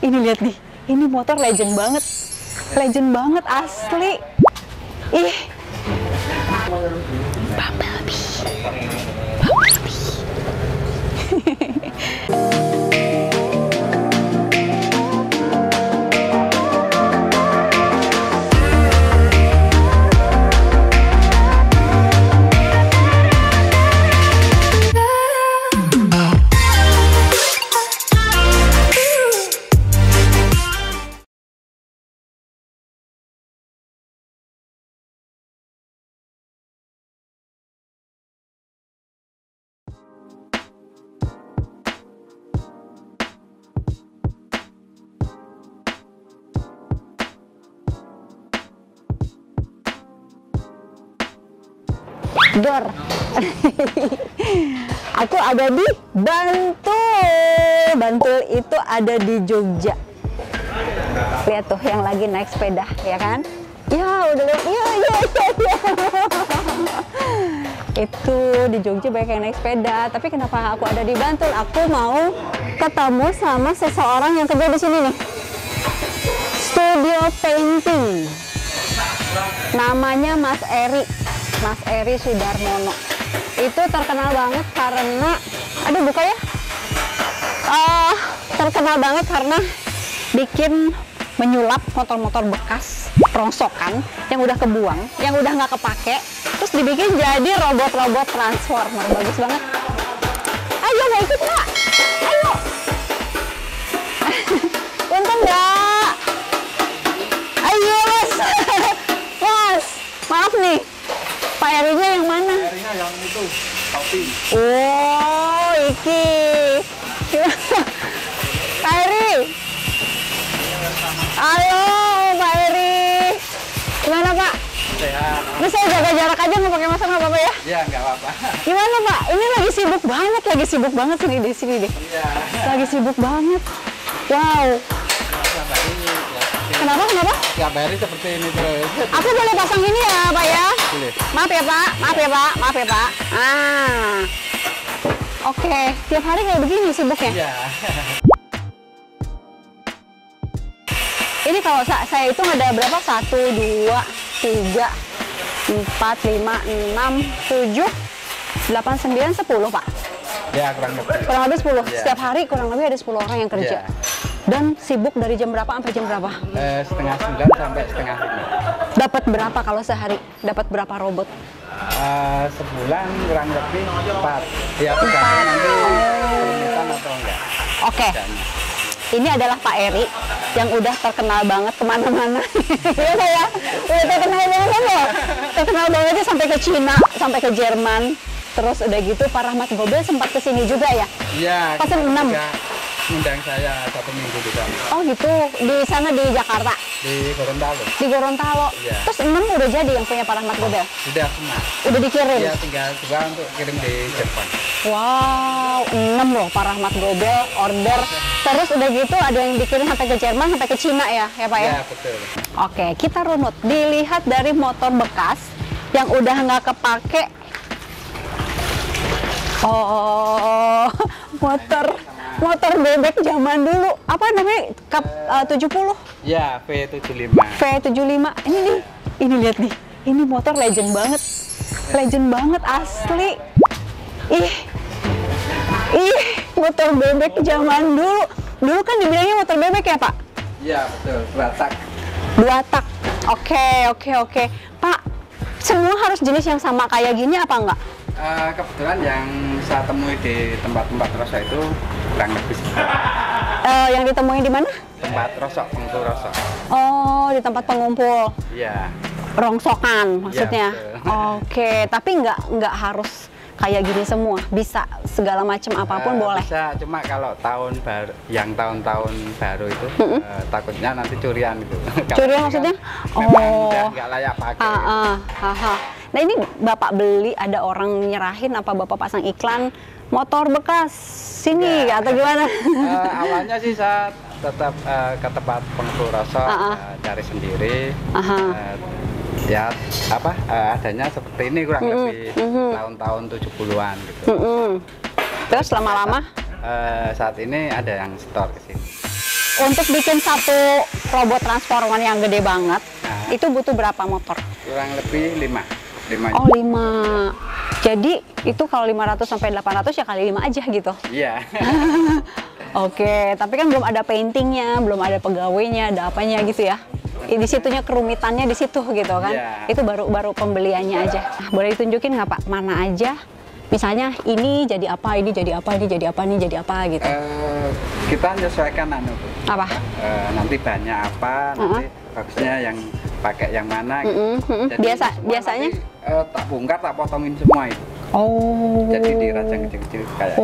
Ini lihat nih, ini motor legend banget asli. Ih, Bumblebee. Dor. Aku ada di Bantul. Bantul itu ada di Jogja. Lihat tuh yang lagi naik sepeda, ya kan? Ya, udah lihat. Ya. Itu di Jogja banyak yang naik sepeda. Tapi kenapa aku ada di Bantul? Aku mau ketemu sama seseorang yang kerja di sini nih. Studio painting. Namanya Mas Eri Sudarmono. Itu terkenal banget karena, aduh buka ya, terkenal banget karena bikin menyulap motor-motor bekas rongsokan yang udah kebuang, yang udah nggak kepake, terus dibikin jadi robot-robot transformer. Bagus banget. Ayo mau ikut nggak? Ayo. Untung nggak? Ayo mas. Mas, maaf nih. Pak Erinya yang mana? Pak Erinya yang itu, topi. Oh, iki. Pak Eri. Halo, Pak Eri. Gimana Pak? Sehat. Bisa jaga jarak aja nggak pakai masker nggak apa-apa ya? Iya, nggak apa-apa. Gimana Pak? Ini lagi sibuk banget sini di sini deh. Iya. Lagi sibuk banget. Wow. Kenapa? Ya bayari seperti ini terus. Aku boleh pasang ini ya Pak ya? Boleh. Maaf ya Pak. Oke, tiap hari kayak begini sibuknya? Iya. Ini kalau saya hitung ada berapa? 1, 2, 3, 4, 5, 6, 7, 8, 9, 10 Pak? Ya, kurang lebih. Kurang lebih 10? Ya. Setiap hari kurang lebih ada 10 orang yang kerja? Ya. Dan sibuk dari jam berapa sampai jam berapa? Setengah 9 sampai setengah 5. Dapat berapa kalau sehari? Dapat berapa robot? Sebulan kurang lebih 4. Ya, tergantung nanti permintaan atau enggak. Oke. Ini adalah Pak Eri yang udah terkenal banget kemana-mana. Iya saya, udah terkenal banget loh. Terkenal bangetnya sampai ke Cina, sampai ke Jerman. Terus udah gitu Pak Rahmat Gobel sempat kesini juga ya? Iya. Pas 6. Undang saya 1 minggu di sana. Oh gitu, di sana di Jakarta? Di Gorontalo. Di Gorontalo. Iya. Terus 6 udah jadi yang punya Pak Rahmat Gobel? Sudah semua. Udah dikirim? Iya, tinggal 2 untuk kirim di Jepang. Wow, 6 loh Pak Rahmat Gobel order. Terus udah gitu ada yang dikirim sampai ke Jerman, sampai ke Cina ya Pak ya? Iya, betul. Oke, kita runut. Dilihat dari motor bekas yang udah nggak kepake. Oh, motor bebek zaman dulu. Apa namanya? 70? Ya, V75. V75. Ini nih, ini lihat nih. Ini motor legend banget asli. Ih, motor bebek zaman dulu. Dulu kan dibilangnya motor bebek ya, Pak? Iya, betul. 2 tak. 2 tak. Oke. Pak, semua harus jenis yang sama kayak gini apa enggak? Kebetulan yang saya temui di tempat-tempat rosok itu kurang lebih Yang ditemuin di mana? tempat rosok, pengumpul rosok. Oh, di tempat pengumpul Iya. rongsokan maksudnya. Ya, betul. Oke, tapi nggak harus kayak gini semua, bisa segala macam apapun boleh. Bisa, cuma kalau tahun baru, yang tahun-tahun baru itu takutnya nanti curian gitu. Curian maksudnya? Memang Oh. udah nggak layak pakai. Nah ini Bapak beli, ada orang nyerahin apa Bapak pasang iklan motor bekas sini Ya. atau gimana? Awalnya sih saya tetap ke tempat pengumpul rosok, cari sendiri. Ya adanya seperti ini kurang lebih tahun-tahun 70-an gitu. Terus lama-lama saat ini ada yang store ke sini. untuk bikin satu robot transformer yang gede banget, itu butuh berapa motor? Kurang lebih 5. Oh, 5. Jadi itu kalau 500 sampai 800 ya kali 5 aja gitu. Iya. Oke, tapi kan belum ada paintingnya, belum ada pegawainya, ada apanya gitu ya. Di situnya kerumitannya di situ gitu kan. Itu baru pembeliannya aja. Boleh ditunjukin nggak Pak? Mana aja? Misalnya ini jadi apa, ini jadi apa, ini jadi apa, ini jadi apa gitu. Kita menyesuaikan apa? Nanti banyak apa, nanti bagusnya yang pakai yang mana gitu. Jadi biasanya tak bongkar, tak potongin semua itu. Oh. Jadi dirajang kecil-kecil kayak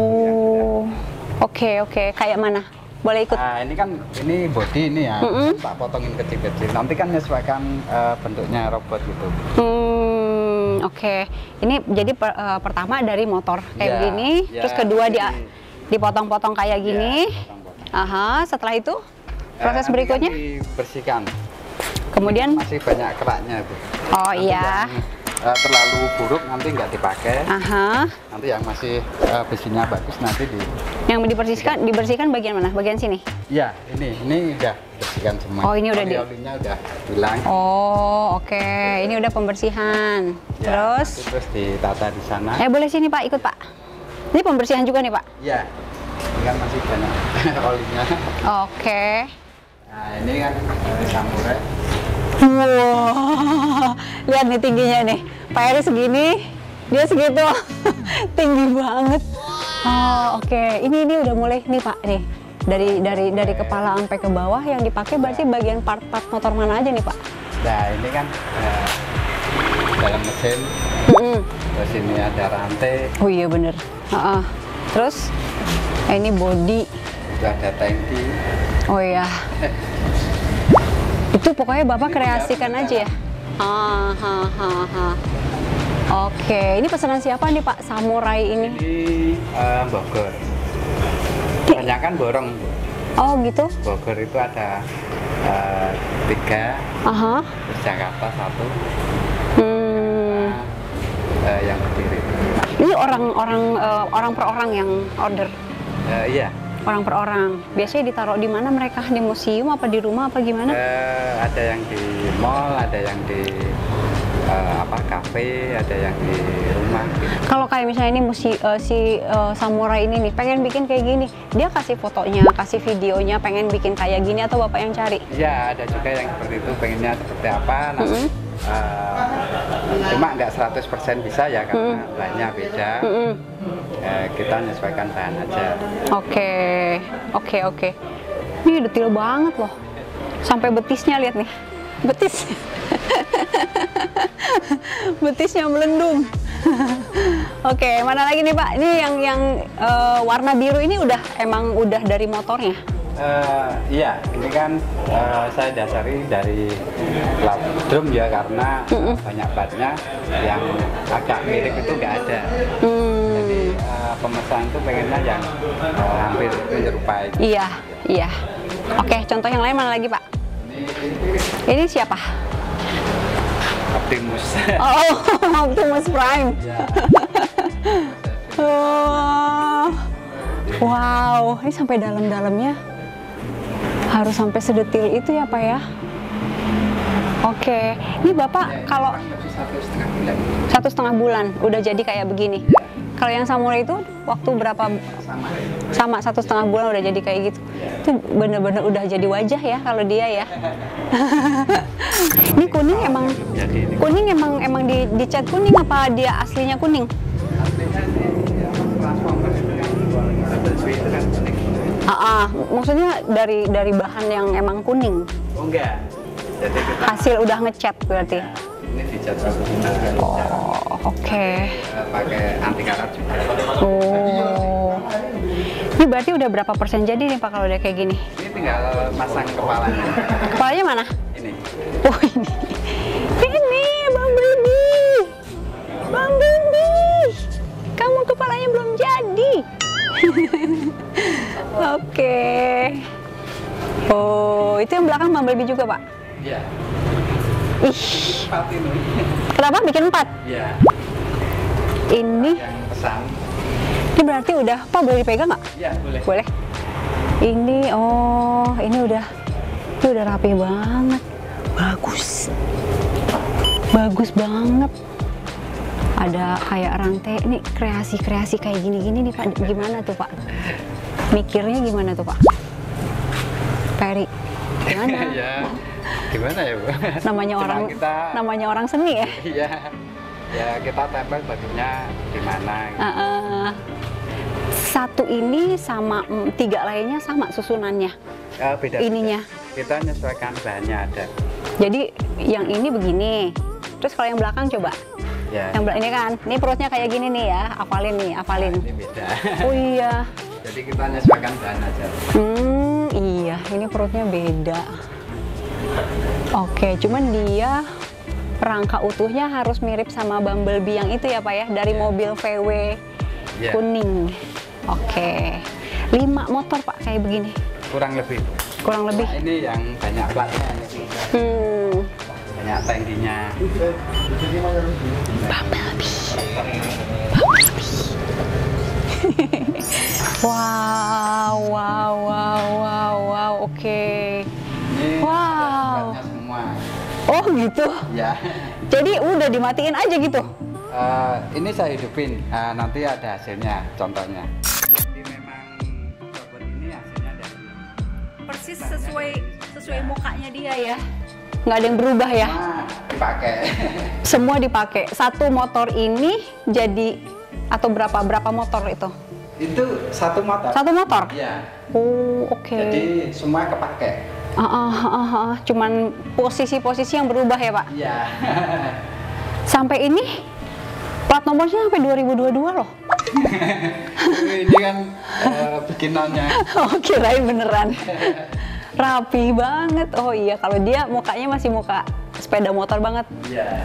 Oke, kayak mana? Boleh ikut? Nah, ini body ini ya, tak potongin kecil-kecil. Nanti kan menyesuaikan bentuknya robot gitu. Oke. Ini jadi pertama dari motor kayak gini, terus kedua dia dipotong-potong kayak gini. Aha, setelah itu proses berikutnya kan dibersihkan. Kemudian masih banyak keraknya itu. Oh nanti iya. Terlalu buruk nanti nggak dipakai. Nanti yang masih besinya bagus nanti yang dibersihkan bagian mana? Bagian sini? Iya, ini udah bersihkan semua. Oh, ini udah olinya udah hilang. Oh, oke. Ini udah pembersihan. Ya, terus ditata di sana. Boleh sini Pak, ikut Pak. Ini pembersihan juga nih Pak? Iya. Ini kan masih banyak olinya. Oke. Nah, ini kan samurai. Wow, lihat nih tingginya nih. Pak Eri segini, dia segitu. Tinggi banget. Oh, oke. Ini udah mulai nih Pak nih. Dari kepala sampai ke bawah yang dipakai berarti bagian part-part motor mana aja nih Pak? Nah, ini kan dalam mesin. Terus ini ada rantai. Oh iya bener. Terus ini body. Ada tangki. Oh iya. Itu pokoknya Bapak kreasikan aja ya? Oke, ini pesanan siapa nih Pak, samurai ini? Ini Bogor. Kebanyakan borong. Oh gitu? Bogor itu ada 3, terus Jakarta 1. Yang berdiri. Ini orang per orang yang order? Iya. Orang per orang. Biasanya ditaruh di mana mereka? Di museum apa di rumah apa gimana? Ada yang di mall, ada yang di kafe, ada yang di rumah. Kalau kayak misalnya ini si samurai ini nih pengen bikin kayak gini, dia kasih fotonya, kasih videonya, pengen bikin kayak gini atau Bapak yang cari? Iya, ada juga yang seperti itu, pengennya seperti apa. Cuma nggak 100% bisa ya karena bahannya beda. Kita menyesuaikan bahan aja. Oke. Ini detail banget loh. Sampai betisnya lihat nih. Betis. Betisnya melendung. Oke, mana lagi nih Pak? Ini yang warna biru ini emang udah dari motornya? Iya, ini kan saya dasari dari plat drum ya karena banyak platnya yang agak mirip itu nggak ada. Jadi pemesan itu pengennya yang hampir menyerupai. Iya. Oke, contoh yang lain mana lagi Pak? Ini siapa? Optimus. Oh, Optimus Prime. Wow, ini sampai dalam-dalamnya. Harus sampai sedetil itu ya Pak ya. Oke, ini Bapak kalau 1,5 bulan udah jadi kayak begini. Kalau yang samurai itu waktu berapa? Sama 1,5 bulan udah jadi kayak gitu. Itu bener-bener udah jadi wajah ya kalau dia ya. Ini kuning emang dicat kuning apa dia aslinya kuning? Aslinya transformer itu kan kuning. Maksudnya dari bahan yang emang kuning? Oh enggak. Jadi kita hasil udah ngecat berarti? Ya, ini dicat bagus. Oke. Pakai anti karat juga. Ini berarti udah berapa persen jadi nih Pak kalau udah kayak gini? Ini tinggal masang kepalanya. Kepalanya mana? Ini. Oh ini. Ini Bang Baby. Kamu kepalanya belum jadi. Oke. Oh, itu yang belakang Bumblebee juga, Pak? Iya. Ih. 4 ini. Kenapa bikin 4? Iya. Ini. Yang pesan. Ini berarti udah, Pak boleh dipegang nggak? Iya, boleh. Boleh. Ini, oh, ini udah rapi banget. Bagus. Bagus banget. Ada kayak rantai. Ini kreasi-kreasi kayak gini-gini nih Pak. Gimana tuh Pak? Mikirnya gimana tuh Pak? Peri, gimana? Ya, gimana ya Bu? Namanya orang seni ya? Iya. Ya kita tempel batunya di mana gitu. Satu ini sama tiga lainnya sama susunannya? Beda. Ininya? Kita menyesuaikan bahannya ada. Jadi yang ini begini, terus kalau yang belakang coba? Ya. Yang belakang ini kan, ini perutnya kayak gini nih ya, hafalin. Ini beda. Oh iya. Jadi kita menyesuaikan bahan aja. Iya, ini perutnya beda. Oke, cuman dia rangka utuhnya harus mirip sama Bumblebee yang itu ya Pak ya, dari mobil VW kuning. Oke. 5 motor Pak kayak begini. Kurang lebih. Kurang lebih. Nah, ini yang banyak platnya. Banyak tangkinya. Wow, oke. Ini wow. Semua. Oh gitu. Ya. Jadi udah dimatiin aja gitu. Ini saya hidupin. Nanti ada hasilnya. Contohnya. Jadi memang robot ini hasilnya dari persis sesuai mukanya dia ya. Nggak ada yang berubah ya. Dipakai. Semua dipakai. Satu motor ini jadi atau berapa motor itu? Itu satu motor. Satu motor? Iya. Oh, oke. Jadi semua kepake. Cuman posisi-posisi yang berubah ya Pak? Iya. Sampai ini plat nomornya sampai 2022 loh. Ini kan bikinannya. Oh, kirain beneran. Rapi banget. Oh iya, kalau dia mukanya masih muka sepeda motor banget. Iya.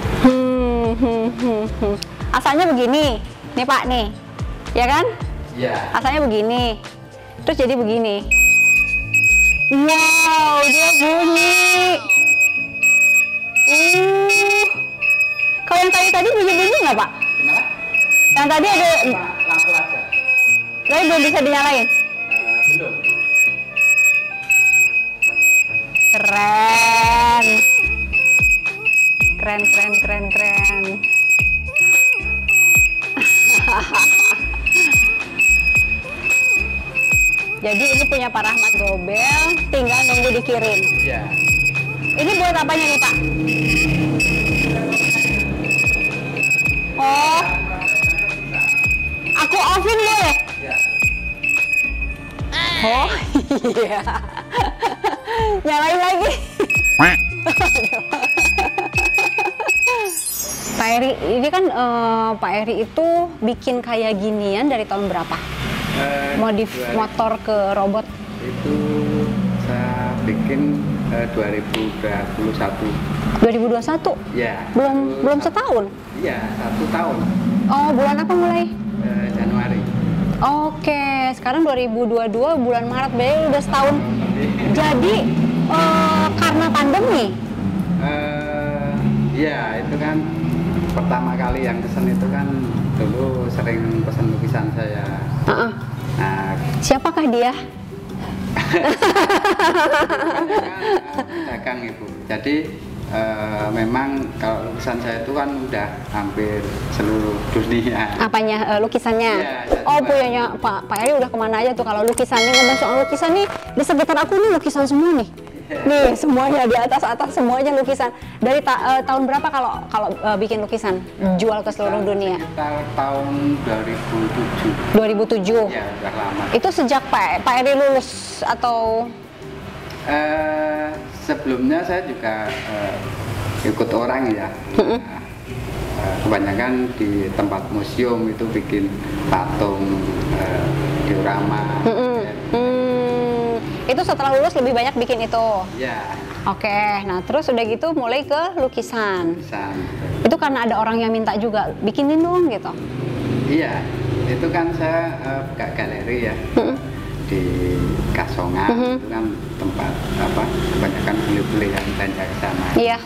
Asalnya begini, nih Pak nih, ya kan? Iya. Asalnya begini, terus jadi begini. Wow, dia bunyi. Kalau yang tadi bunyi-bunyi nggak Pak? Gimana? Yang tadi ada Lampu aja. tapi belum bisa dinyalain. Belum. Keren. Jadi ini punya Pak Rahmat Gobel, tinggal nunggu dikirim. Iya. Ini buat apanya nih Pak? Oh, aku offin boleh? Iya. Oh iya. Nyalain lagi. Pak Eri, ini kan Pak Eri itu bikin kayak ginian dari tahun berapa? Modif motor ke robot? Itu saya bikin 2021. 2021? Ya. Belum setahun? Iya, 1 tahun. Oh, bulan apa mulai? Januari. Oke, sekarang 2022 bulan Maret, berarti udah setahun. Jadi karena pandemi? Iya, itu kan pertama kali yang pesen itu kan dulu sering pesen lukisan saya. Nah, siapakah dia? Dagang Ibu. Jadi memang kalau lukisan saya itu kan udah hampir seluruh dunia. Apanya lukisannya? Ya, oh punyanya Pak Eri udah kemana aja tuh kalau lukisannya, ngomong soal lukisan nih di sekitar aku nih lukisan semua nih. Nih semuanya di atas semuanya lukisan. Dari tahun berapa kalau bikin lukisan jual ke seluruh dunia? Tahun 2007. 2007. Ya, udah lama. Itu sejak Pak Eri lulus atau? Sebelumnya saya juga ikut orang ya. Kebanyakan di tempat museum itu bikin patung, diorama. Itu setelah lulus lebih banyak bikin itu? Ya. Oke, nah terus udah gitu mulai ke lukisan. Itu karena ada orang yang minta juga, bikinin dong gitu? Iya, itu kan saya buka galeri ya. Di Kasongan itu kan tempat kebanyakan beli-beli yang belanja ke sana. Iya.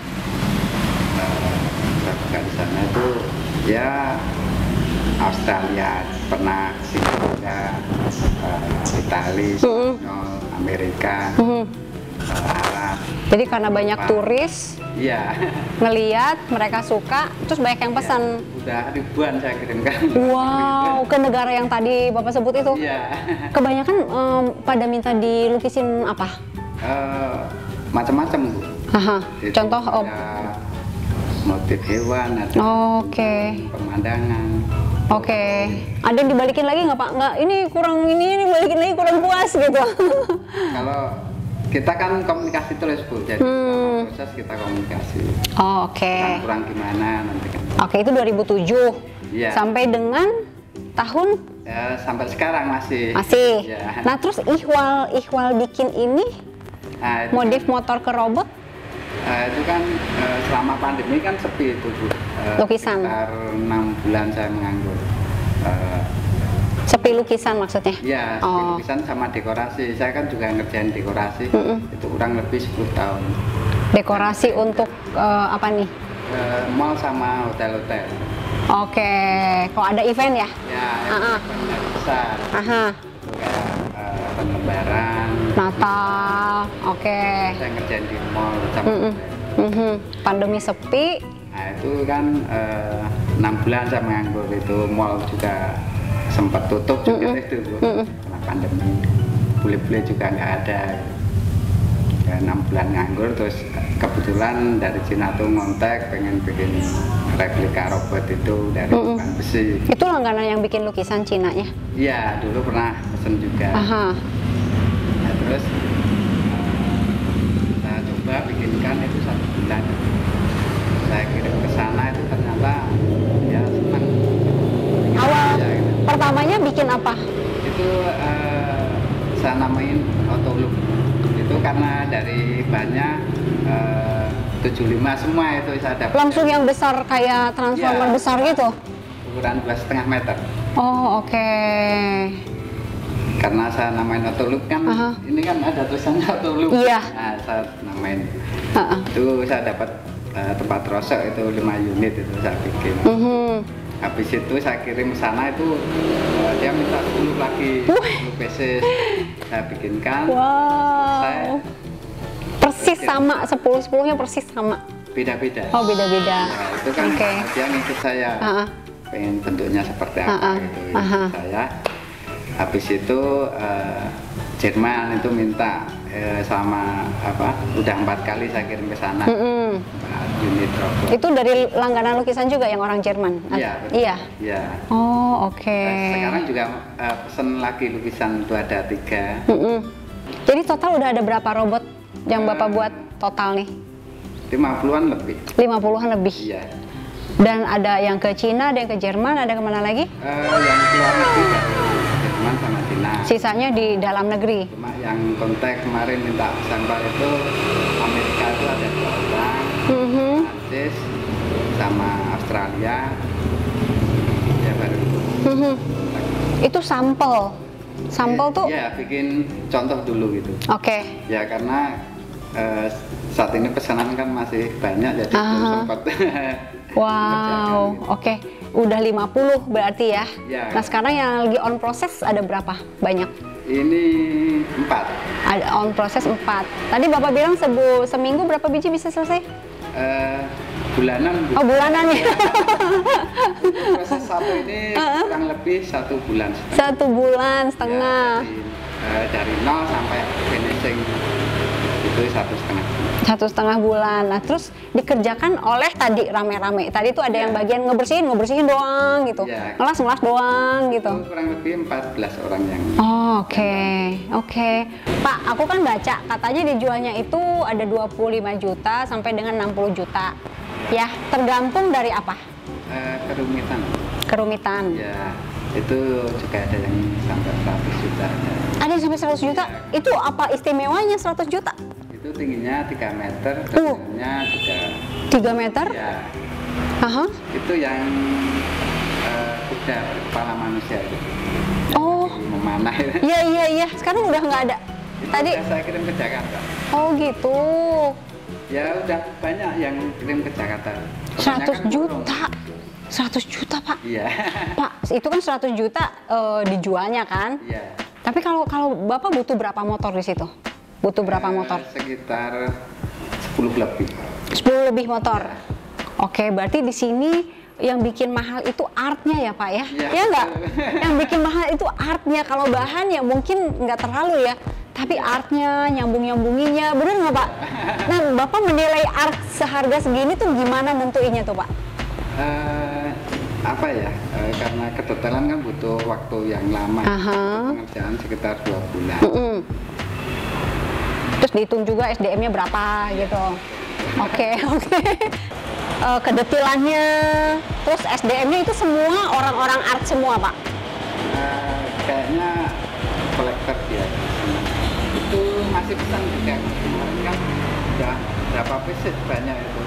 Saya buka di sana itu ya Australia pernah, Singapura, Itali, Spanyol, Amerika, Arab. Jadi karena banyak turis Iya. ngeliat, mereka suka, terus banyak yang pesan. Udah ribuan saya kirimkan. Wow, ke negara yang tadi Bapak sebut itu. Iya. Kebanyakan pada minta dilukisin apa? Macam-macam, Bu. Aha. Itu Contoh ada motif hewan, ada Oke. pemandangan. Oke. Ada yang dibalikin lagi nggak Pak? Nggak, ini kurang ini balikin lagi kurang puas gitu. Kalau kita kan komunikasi terus, Bu. Jadi selama proses kita komunikasi. Oh, oke. Kurang gimana nanti kan. Oke, itu 2007. Iya. Sampai dengan tahun Ya, sampai sekarang masih. masih. Ya. Nah, terus Ikhwal bikin ini Nah, itu modif motor ke robot itu kan selama pandemi kan sepi itu, Bu. Lukisan. Sekitar 6 bulan saya menganggur. sepi lukisan maksudnya. Iya, sepi Oh. lukisan sama dekorasi. Saya kan juga ngerjain dekorasi. Itu kurang lebih 10 tahun. Dekorasi untuk apa nih? Mall sama hotel-hotel. Oke, kalau ada event ya? Ya, event besar. Aha. Itu kayak event lebaran. Natal. Oke. Saya ngerjain di mall sama hotel. Pandemi sepi. Nah, itu kan 6 bulan saya menganggur, itu mall juga sempat tutup juga itu, Bu. Karena pandemi. Bule-bule juga nggak ada. Ya, 6 bulan nganggur, terus kebetulan dari Cina tuh ngontek pengen bikin replika robot itu dari bukan besi. Itu langganan yang bikin lukisan Cina-nya? Iya, dulu pernah pesen juga. Aha. Nah, terus saya coba bikinkan itu 1 bulan. Saya kirim ke sana, itu ternyata ya senang. Awal Ya, gitu. pertamanya bikin apa? Itu saya namain Autolook. Itu karena dari banyak 75 semua itu saya dapat. Langsung yang besar kayak transformer Iya. besar gitu? Ukuran 2,5 meter. Oh, oke. Karena saya namain Autolook kan, ini kan ada tulisannya Autolook. Iya. Nah, saya namain. Ha-ha. Itu saya dapat tempat rosok itu 5 unit itu saya bikin. Habis itu saya kirim ke sana itu dia minta 10 lagi, 10 pieces saya bikinkan. Saya Wow. Persis sama, 10-10-nya persis sama. beda-beda. Oh, beda-beda. Nah, itu kan Oke. dia ngikut saya, pengen bentuknya seperti apa gitu. Ikut saya. Habis itu Jerman itu minta sama apa? Udah 4 kali saya kirim ke sana. 4 unit robot. Itu dari langganan lukisan juga yang orang Jerman? Iya. Betul. Iya. Iya. Oh, oke. Sekarang juga pesen lagi lukisan itu ada 3. Jadi total udah ada berapa robot yang Bapak buat total nih? 50-an lebih. 50-an lebih. Iya. Dan ada yang ke Cina, ada yang ke Jerman, ada kemana lagi? Yang keluar negeri dari Jerman sama Cina. Sisanya di dalam negeri. Cuma yang kontak kemarin minta sampel itu Amerika itu ada 2 orang, Prancis sama Australia. Ya baru. Itu sampel. Sampel tuh? Ya bikin contoh dulu gitu. Oke. Ya karena saat ini pesanan kan masih banyak jadi belum sempat. Wow, gitu. oke. Udah 50 berarti ya? Ya. Nah sekarang yang lagi on proses ada berapa? Banyak? Ini 4. Ada on proses 4. Tadi Bapak bilang seminggu berapa biji bisa selesai? Bulanan. Oh, bulanan ya? Proses satu ini kurang lebih 1 bulan setengah. 1 bulan setengah. Ya, dari 0 sampai finishing itu 1,5 bulan. 1,5 bulan. Nah terus dikerjakan oleh tadi rame-rame. Tadi tuh ada yang bagian ngebersihin doang gitu. Ya. Ngelas doang gitu. Itu kurang lebih 14 orang yang. Oh, oke. Pak, aku kan baca katanya dijualnya itu ada 25 juta sampai dengan 60 juta. Ya, tergantung dari apa? Kerumitan. Kerumitan. Ya, itu juga ada yang sampai 100 juta. Ada yang sampai 100 juta? Itu apa istimewanya 100 juta? Itu tingginya 3 meter, tingginya juga 3 meter? ya. Aha. Itu yang kuda kepala manusia itu. Oh. Memanah itu. Iya. Sekarang udah nggak ada. Itu Tadi. udah saya kirim ke Jakarta. Oh gitu. Ya udah banyak yang kirim ke Jakarta. 100 Kebanyakan juta. burung. 100 juta, Pak. Iya. Pak, itu kan 100 juta dijualnya kan? Iya. Tapi kalau Bapak butuh berapa motor di situ? Butuh berapa motor? Sekitar 10 lebih. 10 lebih motor. Oke, berarti di sini yang bikin mahal itu artnya ya Pak ya? Ya nggak? Yang bikin mahal itu artnya. Kalau bahan ya mungkin nggak terlalu ya, tapi artnya, nyambung-nyambunginya, bener nggak Pak? Nah, Bapak menilai art seharga segini tuh gimana nentuinnya tuh Pak? Apa ya? Karena kedetailan kan butuh waktu yang lama. Pengerjaan sekitar 2 bulan. Terus dihitung juga SDM-nya berapa gitu. Oke. Kedetilannya, terus SDM-nya itu semua orang-orang art semua Pak? Kayaknya kolektor dia. Itu masih pesan juga. Kan udah berapa piece banyak itu.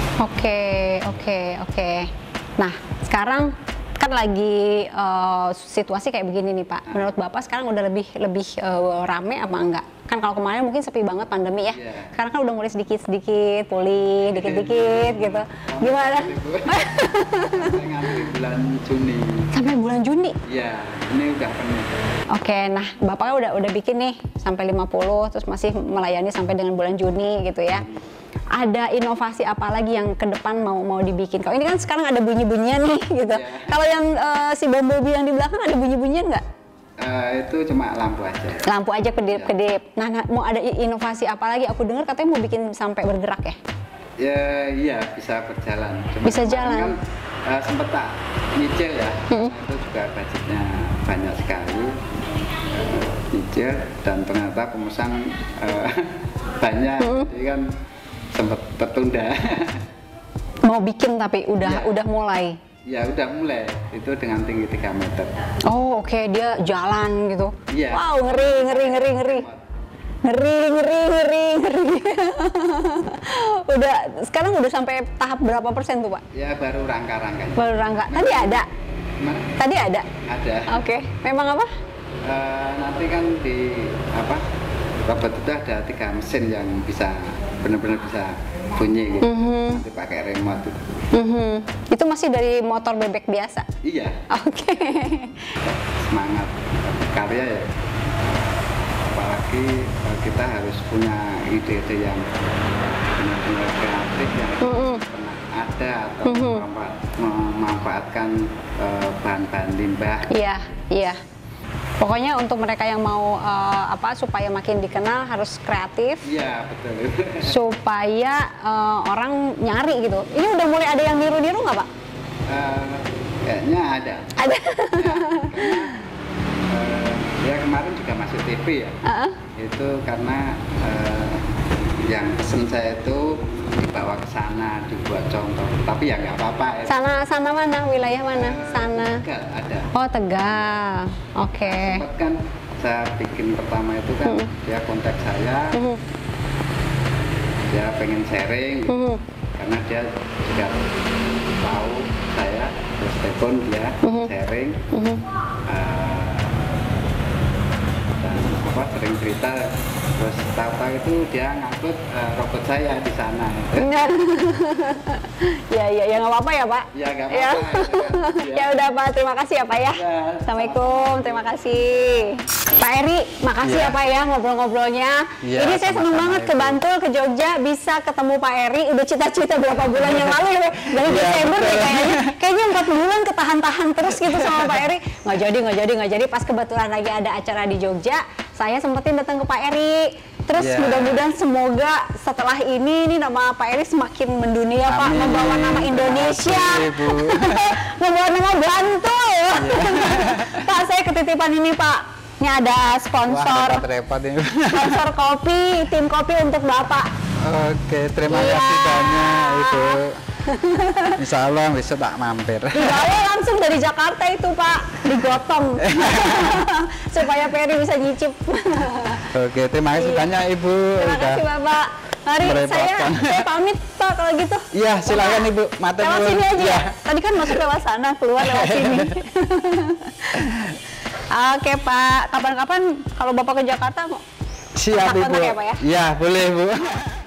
Oke. Nah, sekarang kan lagi situasi kayak begini nih Pak. Menurut Bapak sekarang udah lebih rame apa enggak? Kan kalau kemarin mungkin sepi banget pandemi ya. Sekarang kan udah mulai sedikit-sedikit pulih, dikit-dikit gitu. Gimana? Sampai ngantri bulan Juni. Sampai bulan Juni? Iya, ini udah penuh. Oke, nah Bapaknya udah bikin nih sampai 50, terus masih melayani sampai dengan bulan Juni gitu ya. Ada inovasi apa lagi yang ke depan mau dibikin? Kalau ini kan sekarang ada bunyi-bunyian nih gitu. Kalau yang si Bumblebee yang di belakang ada bunyi-bunyian nggak? Itu cuma lampu aja. Lampu aja kedip-kedip. Nah, mau ada inovasi apa lagi? Aku dengar katanya mau bikin sampai bergerak ya? Iya, bisa berjalan. Cuma bisa jalan. Kan sempet tak nyicil ya. Itu juga budgetnya banyak sekali. Nyicil dan ternyata pemesan banyak. Jadi kan sempat tertunda. Mau bikin tapi udah mulai. Ya udah mulai, itu dengan tinggi 3 meter. Oh oke, dia jalan gitu. Iya. Wow, ngeri. Sekarang udah sampai tahap berapa persen tuh Pak? Ya baru rangka-rangkanya. Baru rangka. Tadi ada? Gimana? Tadi ada? Ada. Oke, memang apa? Nanti kan di robot itu ada 3 mesin yang bisa benar-benar bisa bunyi gitu. Nanti pakai remote itu. Itu masih dari motor bebek biasa? Iya. Oke. Semangat karya ya. Apalagi kita harus punya ide-ide yang benar-benar kreatif yang pernah ada atau memanfaatkan bahan-bahan limbah. Iya. Pokoknya untuk mereka yang mau supaya makin dikenal harus kreatif. Iya, betul. Supaya orang nyari gitu. Ini udah mulai ada yang niru-niru nggak Pak? Kayaknya ada. Ada. Ya kemarin juga masuk TV ya. Itu karena yang pesen saya itu dibawa ke sana dibuat contoh. Tapi ya nggak apa-apa. Sana mana? Wilayah mana? Sana. Tegal ada. Oh Tegal. Oke. Sempat kan saya bikin pertama itu kan dia kontak saya. Dia pengen sharing gitu. Karena dia juga tahu saya terus telepon dia sharing. Dan sering cerita, terus tahu-tahu itu dia ngangkut robot saya di sana. Ya nggak apa-apa ya Pak. Ya nggak apa-apa. Ya udah Pak, terima kasih ya Pak ya. Assalamualaikum, terima kasih. Pak Eri, makasih ya Pak ya ngobrol-ngobrolnya. Ini saya senang banget ke Bantul, ke Jogja bisa ketemu Pak Eri. Udah cita-cita berapa bulan yang lalu ya, dari Desember ya kayaknya 4 bulan ketahan-tahan terus gitu sama Pak Eri. Nggak jadi. Pas kebetulan lagi ada acara di Jogja, saya sempetin datang ke Pak Eri. Terus mudah-mudahan semoga setelah ini nama Pak Eri semakin mendunia. Pak, membawa nama Indonesia, membawa nama Bantul. Pak, saya ketitipan ini Pak. Ini ada sponsor. Sponsor kopi, tim kopi untuk Bapak. Oke, terima kasih banyak Ibu. Insya Allah besok tak mampir. Dibawa langsung dari Jakarta itu Pak, digotong supaya Peri bisa nyicip. Oke, terima kasih banyak Ibu. Terima kasih Bapak. Mari saya pamit Pak kalau gitu. Iya, silakan Ibu. Lewat sini aja. Ya. Tadi kan masuk lewat sana, keluar lewat sini. Oke Pak, kapan-kapan kalau Bapak ke Jakarta mau siap Ibu. ya Pak ya? Iya, boleh Bu.